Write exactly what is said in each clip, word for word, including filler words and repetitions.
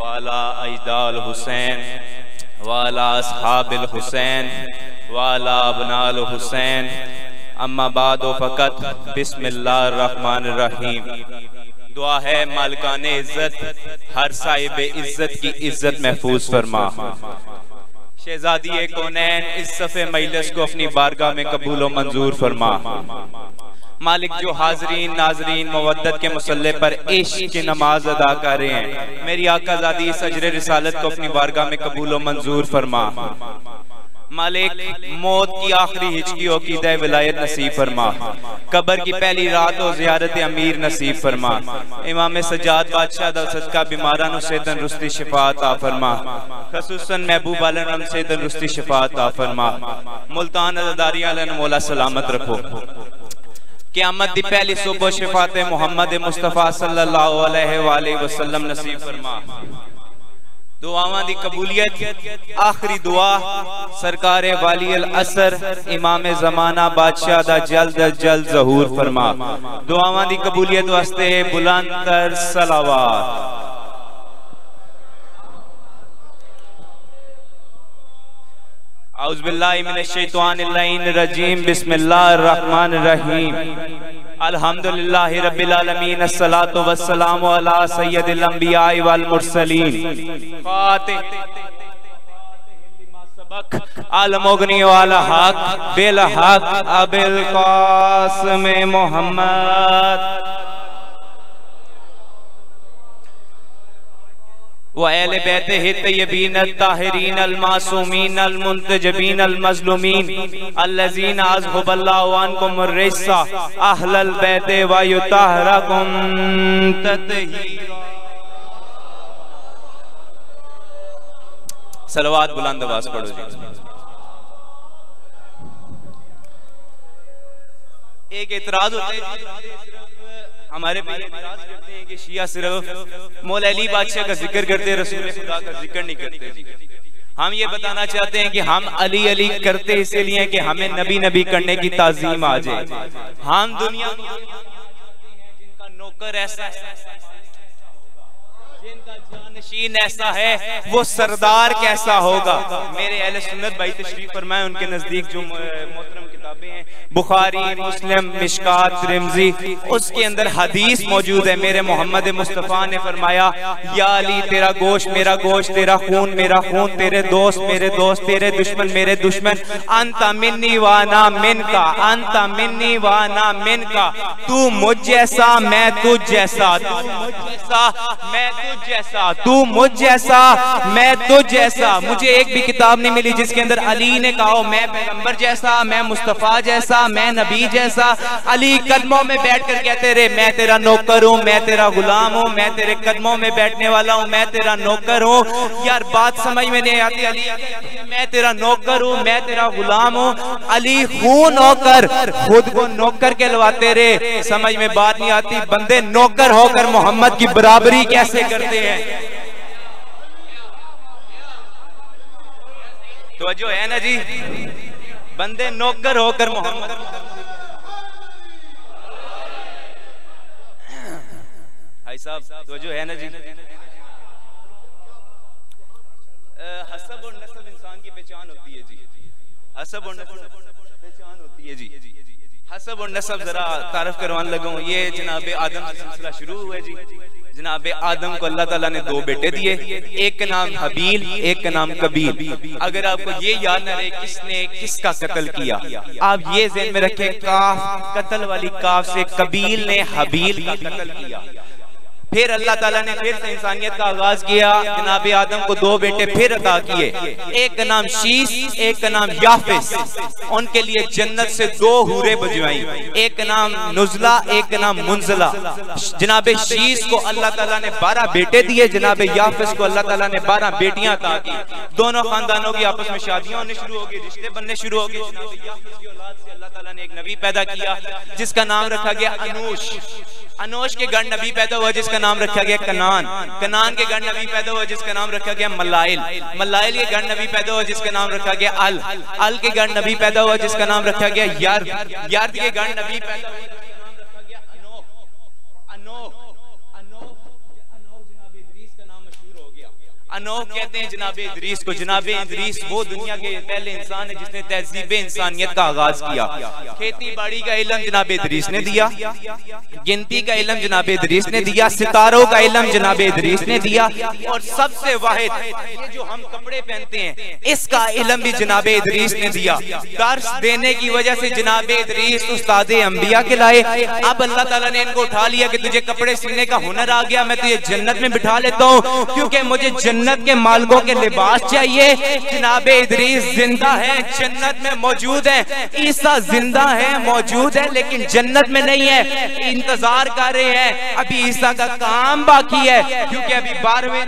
वाला अजदाल हुसैन वाला अस्हाबिल हुसैन वाला अबनाल हुसैन अम्मा बाद फ़कत बिस्मिल्लाहिर रहमानिर रहीम। दुआ है मालिकाने इज्जत हर साहिब इज्जत की इज्जत महफूज फरमा। शहजादी कौनैन इस सफ़े मजलिस को अपनी बारगाह में कबूल व मंजूर फरमा। मालिक जो हाजरीन नाजरीन मवद्दत के मुसल्ले पर इश्क की नमाज अदा कर रहे हैं, मेरी आकाज़ादी इस अजर रिसालत को अपनी बारगाह में कबूल व मंजूर फरमा। मालिक मौत की आखिरी हिचकी हो की दे विलायत नसीब फरमा। कब्र की पहली रात हो ज़ियारत अमीर नसीब फरमा। इमाम सज्जाद बादशाह दा सदका बीमारान से तंदुरुस्ती शिफात आ फरमा। खसूसन महबूब आलम से तंदुरुस्ती शिफात आ फरमा। मुल्तान अज़दारियां लन मौला सलामत रखो। क़यामत दी पहली सुबह शिफात मोहम्मद मुस्तफ़ा सल्लल्लाहु अलैहि वसल्लम नसीब फरमा। दुआवां दी कबूलियत आखिरी दुआ सरकार वाली अल असर इमाम ज़माना बादशाह दा जल्द अज जल्द ज़हूर फरमा। दुआवां दी कबूलियत वास्ते बुलंद तर सलावत। औज़ु बिल्लाहि मिनश शैतानिर रजीम बिस्मिल्लाहिर रहमानिर रहीम। अल्हम्दुलिल्लाहि रब्बिल आलमीन अस्सलातु वस्सलामु अला सय्यदिल अंबिया वल मुरसलीन। अलमुगनी वाला हक बिल हक अबिल कासिम मोहम्मद व अहले बैते ही तय्यबीन ताहिरीन अल मासूमीन अल मुंतजबीन अल मज़लूमीन अल्लज़ीन अज़हबल्लाहु अन्कुम रिस्सा अहलल बैते व युतहरकुम तत्हीरा। सलवात बुलंद आवाज पढ़ो जी। एक इतराज होता है हमारे पे इतराज करते हैं कि शिया सिर्फ मौला अली बादशाह का जिक्र करते हैं, रसूल खुदा का जिक्र नहीं करते जी। हम ये बताना चाहते हैं कि हम अली अली करते इसलिए कि हमें नबी नबी करने की ताजीम आ जाए। हम दुनिया जिनका नौकर ऐसा है, जिनका जानशीन ऐसा है, वो सरदार कैसा होगा। मेरे अहले सुन्नत भाई तशरीफ फरमाए, उनके नजदीक जो मोहतरम किताबें हैं बुखारी मुस्लिम मिशकात तिरमिज़ी, उसके अंदर हदीस मौजूद है। मेरे मोहम्मद मुस्तफ़ा ने फरमाया या अली तेरा गोश्त मेरा गोश्त, तेरा खून मेरा खून, तेरे दोस्त मेरे दोस्त, तेरे दुश्मन मेरे दुश्मन। अंता मिन्नी वाना मिनका, अंता मिन्नी वाना मिनका। तू मुझ जैसा मैं तुझ जैसा, तू मुझ जैसा मैं तुझ जैसा, तू मुझ जैसा मैं तुझ जैसा। मुझे एक भी किताब नहीं मिली जिसके अंदर अली ने कहा मैं पैगंबर जैसा, मैं मुस्तफ़ा जैसा, मैं नबी जैसा। अली कदमों में बैठ कर कहते रहे मैं तेरा नौकर हूँ, मैं तेरा गुलाम हूँ, मैं तेरे कदमों में बैठने वाला हूँ, मैं तेरा नौकर हूँ। यार बात समझ में नहीं आती। अली मैं तेरा नौकर हूँ, मैं तेरा गुलाम हूँ। अली हूँ नौकर, खुद को नौकर कहलवाते रहे। समझ में बात नहीं आती, बंदे नौकर होकर मोहम्मद की बराबरी कैसे करते हैं। तो जो है ना जी, बंदे नौकर होकर मोहम्मद। भाई साहब तो जो है ना जी, हसब और नसब इंसान की पहचान होती है जी। हसब और नसब पहचान होती है जी। हसब और नसब जरा तारफ करवाने लगा। ये जनाब आदम से सिलसिला शुरू हुआ है जी। जनाब आदम को अल्लाह ताला ने दो बेटे दिए, एक का नाम हबील, एक का नाम कबील। अगर आपको ये याद न रहे किसने किसका कत्ल किया, आप ये ज़हन में रखें काफ कत्ल वाली काफ से कबील ने हबील का कत्ल किया। फिर अल्लाह ताला ने फिर से इंसानियत का आगाज किया। जनाब आदम को दो बेटे फिर अता किए, एक का नाम शीश, एक का नाम याफिस। उनके लिए जन्नत से दो हूरें बजवाई, एक का नाम नुज़ला, एक का नाम मुंज़ला। जनाब शीश को अल्लाह ताला ने बारह बेटे दिए, जनाब याफिस को अल्लाह ताला ने बारह बेटियां अता की। दोनों खानदानों की आपस में शादियां होने शुरू हो गई, रिश्ते बनने शुरू हो गए। जनाब याफिस की औलाद से अल्लाह ताला ने एक नबी पैदा किया जिसका नाम रखा गया अनूश। अनोश के गढ़ नबी पैदा हुआ जिसका नाम रखा गया कनान। कनान के गढ़ नबी पैदा हुआ जिसका नाम रखा गया मलाइल। मलाइल के गढ़ नबी पैदा हुआ जिसका नाम रखा गया अल। अल के गढ़ नबी पैदा हुआ जिसका नाम रखा गया यार। यार के गढ़ नबी पैदा हुआ जिसका नाम रखा गया अनोख। अनोख अनोख अनोख जनाब इदरीस का नाम मशहूर हो गया। अनोख कहते हैं जनाब इदरीस को। जनाब इदरीस वो दुनिया के पहले इंसान है जिसने तहजीब इंसानियत का आगाज किया। खेती बाड़ी का इल्म जनाब इदरीस ने दिया, गिनती का इल्म जनाब इदरीस ने दिया, सितारों का इल्म जनाब इदरीस ने दिया, और सबसे वाहिद ये जो हम कपड़े पहनते हैं इसका इल्म भी जनाब इदरीस ने दिया। दर्स देने की वजह से जनाब इदरीस उस्ताद अंबिया के लाए। अब अल्लाह ताला ने इनको उठा लिया कि तुझे कपड़े सीने का हुनर आ गया, मैं तुझे जन्नत में बिठा लेता हूँ, क्योंकि मुझे जन्नत के मालिकों के लिबास चाहिए। जनाब इदरीस जिंदा है, जन्नत में मौजूद है। ईसा जिंदा है, मौजूद है, लेकिन जन्नत में नहीं है, इंतजार कर रहे हैं। अभी ईसा का काम बाकी है, क्योंकि अभी बारहवें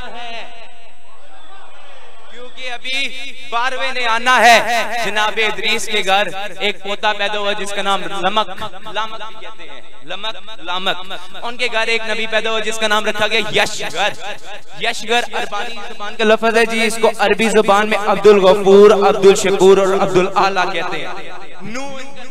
क्योंकि अभी बारहवें ने आना है। जनाब इदरीस के घर एक पोता पैदा हुआ जिसका नाम लमक लामक कहते हैं, लमक लामक। उनके घर एक नबी पैदा हुआ जिसका नाम रखा गया यशगर। यशगर अरबानी जुबान का लफ्ज है जी, इसको अरबी जुबान में अब्दुल गफूर, अब्दुल शकूर और अब्दुल आला कहते हैं। नू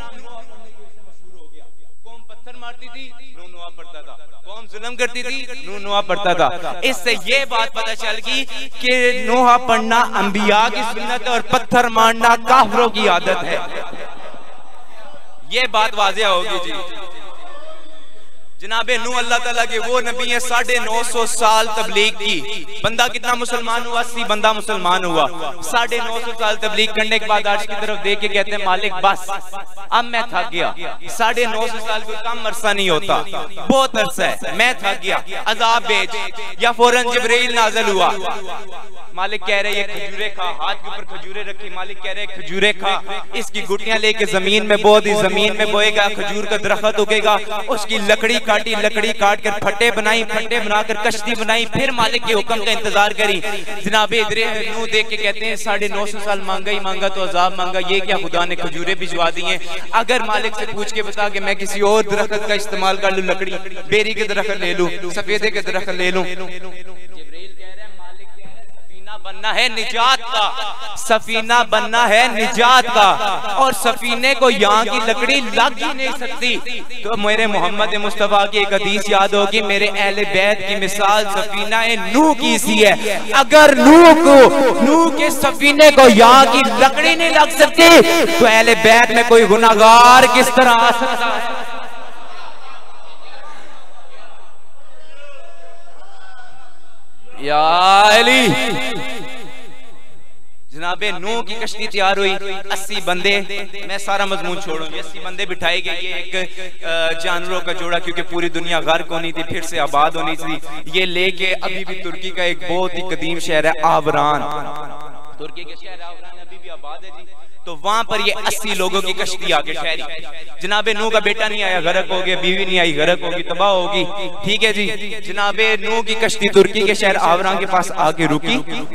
कौम पत्थर मारती थी, नू नुआ पड़ता था, कौम जुल्म करती थी, नू नुआ पड़ता था। इससे ये बात पता चल गई कि नूहा पढ़ना अंबिया की सुन्नत है और पत्थर मारना काफिरों की आदत है। ये बात वाज़ेह होगी जी। जनाबे नूह अल्लाह ताला के वो नबी है, साढ़े नौ सौ साल तबलीग की। बंदा कितना मुसलमान हुआ? अस्सी बंदा मुसलमान हुआ। साढ़े नौ सौ साल तबलीग करने के बाद अर्श की तरफ देख के कहते हैं मालिक बस अब मैं थक गया। साढ़े नौ सौ साल कोई कम अरसा नहीं होता, बहुत अरसा है, मैं थक गया, अजाब भेज। या फौरन जिब्रील नाज़िल हुआ। मालिक कह रहे ये खजूरे खा, हाथ के ऊपर खजूरे रखी, मालिक कह रहे खजूरे खा, इसकी गुटियां लेके जमीन में बो दी, जमीन में बोएगा, खजूर का दरख्त उगेगा। उसकी लकड़ी काटी, लकड़ी काट कर फट्टे बनाई, फट्टे बनाकर कश्ती बनाई, फिर मालिक के हुक्म का इंतजार करी। जनाब नूह देख के कहते हैं साढ़े नौ सौ साल मांगा ही मांगा तो अजाब मांगा, ये क्या खुदा ने खजूरे भिजवा दी हैं। अगर मालिक से पूछ के बता कि मैं किसी और दरख्त का इस्तेमाल कर लूं, लकड़ी बेरी के दरख्त ले लूं, सफेदे के दरख्त ले लूं। बनना है निजात का, सफीना बनना है निजात का, और सफीने को यहाँ की लकड़ी लग ही नहीं सकती। तो मेरे मोहम्मद मुस्तफा की एक हदीस याद होगी, मेरे अहले बैत की मिसाल सफीना नूह की सी है। अगर नूह को नूह के सफीने को यहाँ की लकड़ी नहीं लग सकती तो अहले बैत में कोई गुनाहगार किस तरह आ सकता है? या अली जनाबे नूह की कश्ती तैयार हुई, अस्सी बंदे, मैं सारा मजमून छोड़ूंगी, अस्सी बंदे बिठाए गए। ये एक जानवरों का जोड़ा, क्योंकि पूरी दुनिया गर्क होनी थी, फिर से आबाद होनी थी, ये लेके अभी भी तुर्की का एक बहुत ही कदीम शहर है आवरान, तुर्की के शहर आवरान अभी भी आबाद है जी। तो वहां पर ये अस्सी लोगों की कश्ती आके ठहरी। जनाबे नूह का बेटा नहीं आया, गरक हो गया, बीवी नहीं आई, गरक होगी, तबाह होगी, ठीक है जी। जनाबे नूह की कश्ती तुर्की के शहर आवरान के पास आके रुकी।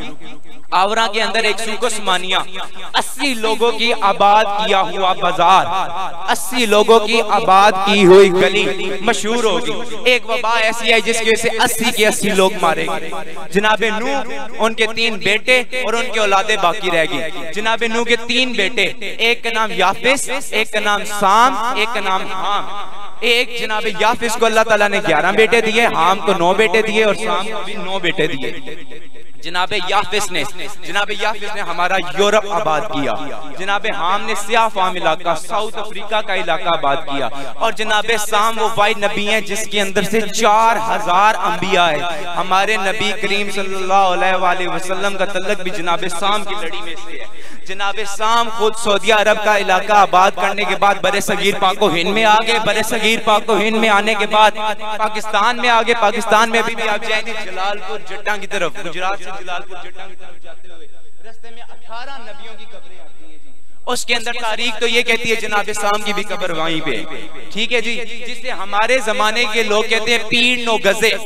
आवरा के अंदर एक सुकोस्मानिया, अस्सी लोगों की आबाद किया हुआ बाजार, अस्सी लोगों की आबाद की हुई गली मशहूर होगी। एक वबा ऐसी आई जिसकी वजह से अस्सी के अस्सी लोग मारे गए। जनाबे नूह, उनके तीन बेटे और उनके औलादे बाकी रह गई। जनाबे नूह के तीन बेटे, एक का नाम याफिस, एक का नाम साम, एक का नाम हाम। एक जनाबे याफिस को अल्लाह ताला ने ग्यारह बेटे दिए, हाम को नौ बेटे दिए और साम को भी नौ बेटे दिए। जनाबे याफिस ने जनाबे याफिस ने हमारा यूरोप आबाद किया। जनाबे हाम ने सियाह फाम इलाका, साउथ अफ्रीका का इलाका आबाद किया। और जनाबे साम वो वाहिद नबी हैं जिसके अंदर से चार हजार अंबिया है। हमारे नबी करीम सल्लल्लाहु अलैहि वसल्लम का तल्लुक भी जनाबे साम की लड़ी में से है। जनाबे साम खुद सऊदी अरब का इलाका आबाद करने के बाद बड़े सगीर पाको हिंद में आ गए। बड़े सगीर पाको हिंद में आने के बाद पाकिस्तान में आ गए। पाकिस्तान में अभी भी आप जाएंगे जलालपुर जट्टा की तरफ, गुजरात से जलालपुर जट्टा की तरफ जाते हुए रास्ते में अठारह नबियों की कब्रें आती हैं जी। उसके अंदर तारीख तो ये कहती है जनाबे साम की भी कब्र वहीं पे, ठीक है जी, जिसे हमारे जमाने के लोग कहते हैं पीर नो गजे,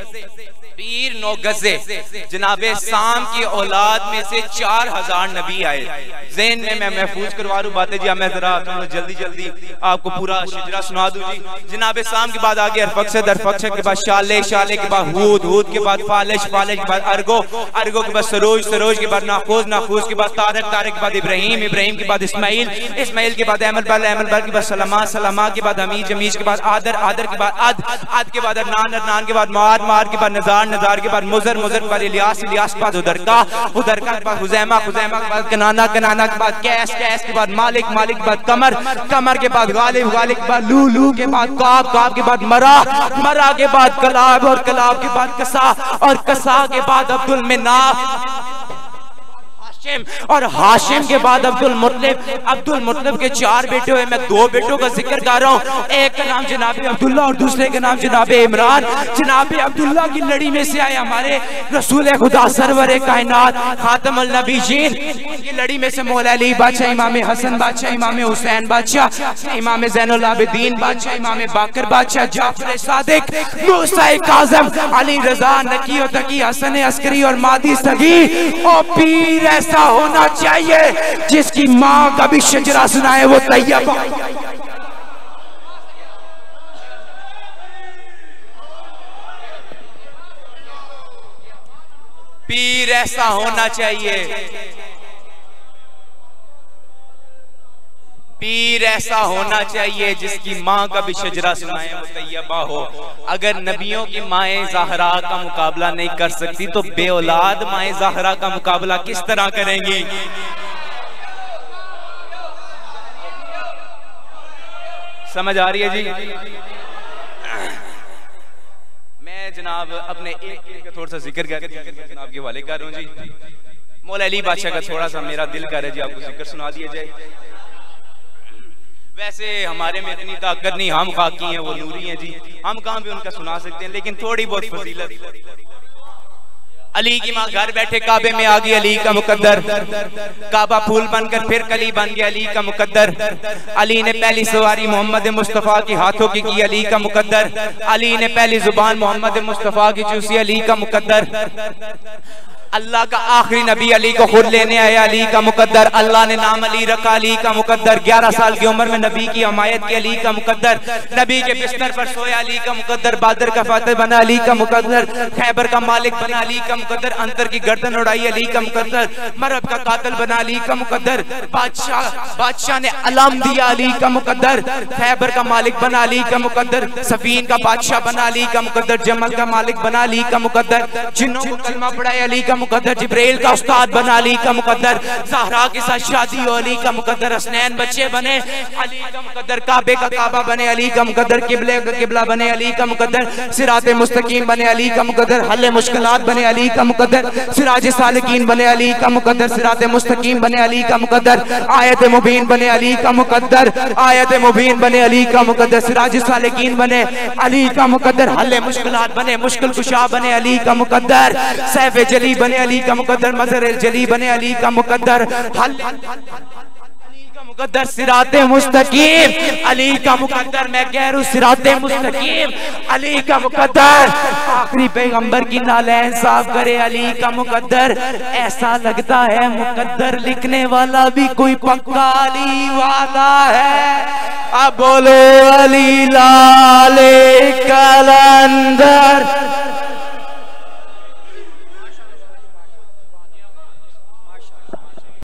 पीर नो गजे। जनाबे साम की औलाद में से चार हजार नबी आए। ज़हन में मैं महफूज करवा दूं बातें जी, मैं जरा जल्दी जल्दी आपको पूरा शिजरा सुना दूं जी। जनाबे साम के बाद आगे अरफक्षद, अरफक्षद के बाद शाले, शाले के बाद हूद, हूद के बाद फालिश, फालिश के बाद अरगो, अरगो के बाद सरोज, सरोज के बाद नाखूज, नाखूज के बाद तारक, तारक के बाद इब्राहिम, इब्राहिम के बाद इस्माइल, इस्माइल के बाद अहमद बल, अहमद बल के बाद सलमा, सलमा के बाद हमीज, हमीज के बाद आदर, आदर के बाद अद, अद के बाद अदनान, अदनान के बाद मार, मार के बाद नजार, नजार, नजार के बाद मुजर, मुजर के बाद इलियास, इलियास के बाद उधर का, उधर का के बाद हुजैमा, हुजैमा के बाद कनाना, कनाना के बाद कैस, कैस के बाद मालिक, मालिक के बाद कमर, कमर के बाद गालिब, गालिब के बाद लू, लू के बाद काब, काब के बाद मरा, मरा के बाद कलाब और कलाब के बाद कसा और कसा के बाद अब्दुल मिनाफ और हाशिम के बाद अब्दुल मुत्तलिब। अब्दुल मुत्तलिब के चार बेटे हुए, मैं दो बेटों का जिक्र कर रहा हूँ। एक का नाम जनाबे अब्दुल्ला और दूसरे का नाम जनाबे इमरान। जनाबे अब्दुल्ला की लड़ी में से आए हमारे रसूल खुदा सरवर कायनात खातमुल नबीयीन। की लड़ी में से मौला अली बादशाह, इमाम हसन बादशाह, इमाम हुसैन बादशाह, इमाम ज़ैनुल आबिदीन बादशाह, इमाम बाकर बादशाह, जाफर सादिक, मूसा काज़िम, अली रज़ा, नकी और तकी, हसन अस्करी और मादी सगी। ओ पीर ऐसा होना चाहिए जिसकी माँ कभी शजरा सुनाए वो तैयबा। पीर ऐसा होना चाहिए, पीर ऐसा होना चाहिए जिसकी माँ का भी शजरा सुनाए वो तैयबा हो। अगर नबियों की माए ज़हरा का मुकाबला नहीं कर सकती तो बेऔलाद माए ज़हरा का मुकाबला किस तरह करेंगी? समझ आ रही है जी? मैं जनाब अपने एक का थोड़ा सा जिक्र कर जनाब के हवाले कर रहा हूँ जी। मौला अली बादशाह का थोड़ा सा मेरा दिल कर रहा है जी आपको जिक्र सुना दिया जाए। वैसे हमारे में इतनी ताकत नहीं, हम खाकी हैं, वो नूरी हैं जी, हम कहाँ भी उनका सुना सकते हैं, लेकिन थोड़ी बहुत फजीलत। अली की माँ घर बैठे काबे में आ गई, अली का मुकद्दर। काबा फूल बनकर फिर कली बन गया, अली का मुकद्दर। अली ने पहली सवारी मोहम्मद मुस्तफ़ा की हाथों की की, अली का मुकद्दर। अली ने पहली जुबान मोहम्मद मुस्तफ़ा की चूसी, अली का मुकद्दर। अल्लाह का आखिरी नबी अली को खुद लेने आया, अली का मुकद्दर। अल्लाह ने नाम अली रखा, अली का मुकद्दर। ग्यारह साल की उम्र में नबी की हमायत की, अली का मुकद्दर। नबी के बिस्तर पर सोया, अली का मुकद्दर। बादर का फातिह बना, अली का मुकद्दर। खैबर का मालिक बना, अली का मुकद्दर। अंतर की गर्दन उड़ाई, अली का मुकद्दर। मरहब का कातिल बना, अली का मुकद्दर। बादशाह बादशाह ने अलाम दिया, अली का मुकद्दर। खैबर का मालिक बना, अली का मुकद्दर। सफीन का बादशाह बना, अली का मुकद्दर। जमल का मालिक बना, अली का मुकद्दर। जिन्नों को कलमा पढ़ाया, अली का मुकद्दर। जिब्राइल का उस्ताद बना, अली का मुकद्दर। ज़हरा के साथ शादी हो, अली का मुकद्दर। हसनैन बच्चे बने, अली का मुकद्दर। काबे का काबा बने, अली का मुकद्दर। किबले का किबला बने, अली का मुकद्दर। सिराते मुस्तकीम बने, अली का मुकद्दर। हल मुश्किलात बने, अली का मुकद्दर। सिराज सालिकीन बने, अली का मुकद्दर। सिराते मुस्तकीम बने, अली का मुकद्दर। आयत मुबीन बने, अली का मुकद्दर। आयत मुबीन बने, अली का मुकद्दर। सिराज सालिकीन बने, अली का मुकद्दर। हल मुश्किलात बने, मुश्किल कुशा बने, अली का मुकद्दर। सैफ जली बने, अली का मुकद्दर। मज़र जली बने, अली का मुकद्दर। हल मुकद्दर। सिराते मुस्तकीम, अली का मुकद्दर। मैं कह रहा हूँ सिराते मुस्तकीम, अली का मुकद्दर। आखिरी पैगंबर की नालैन साफ करे, अली का मुकद्दर। ऐसा लगता है मुकद्दर लिखने वाला भी कोई पक्का अली वाला है। अब बोलो अली लाले कलंदर।